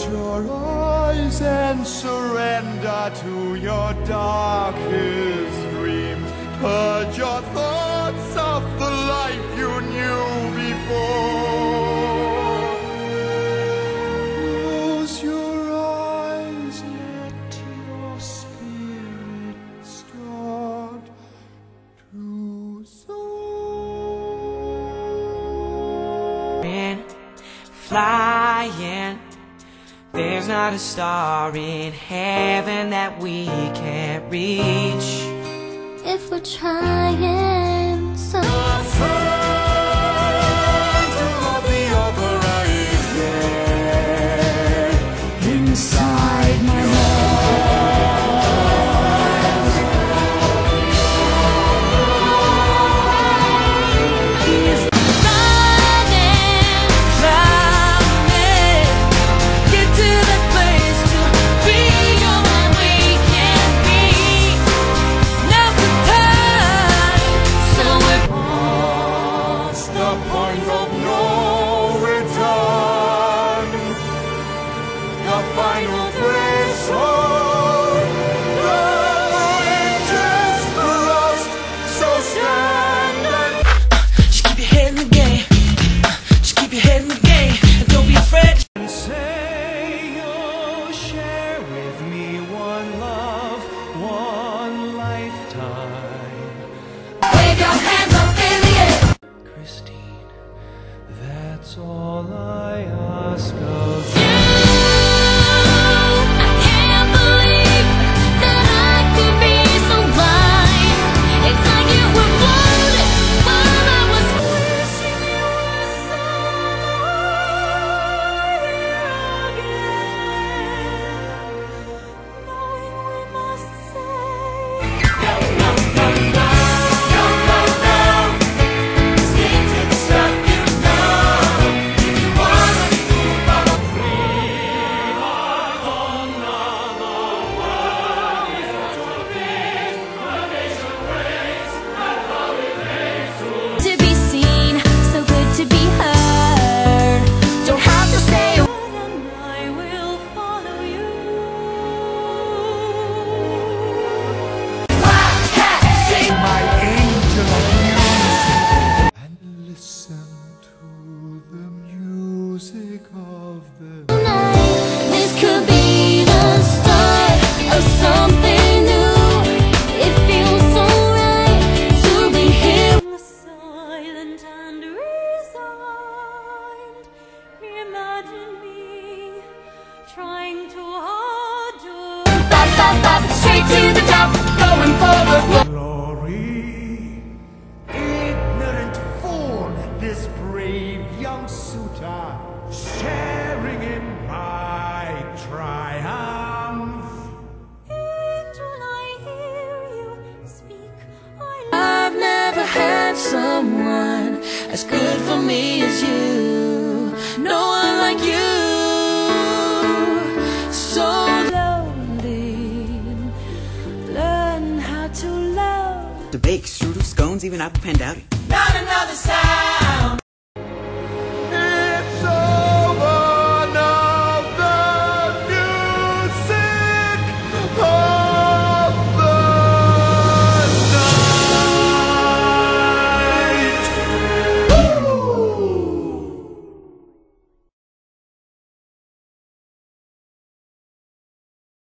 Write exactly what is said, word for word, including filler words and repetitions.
your eyes and surrender to your darkest dreams. Purge your thoughts of the life you knew before. Close your eyes, let your spirit start to soar. Been flying, there's not a star in heaven that we can't reach. If we're trying so inside my final threshold, the bridge is crossed, so stand and Just keep your head in the game. Just keep your head in the game, and don't be afraid. And say you'll share with me one love, one lifetime. wave your hands up in the air. Christine, that's all I ask of you. This could be the start of something new. It feels so right to be here. Silent and resigned. Imagine me trying too hard to bop, bop, bop, straight to the top, going for the Glory, ignorant fool, this brave young suitor, sharing in my triumph. Angel, I hear you speak. I I've never had someone as good for me as you. No one like you. So lonely. Learn how to love. The bakes, strudel, scones, even apple pan dowdy.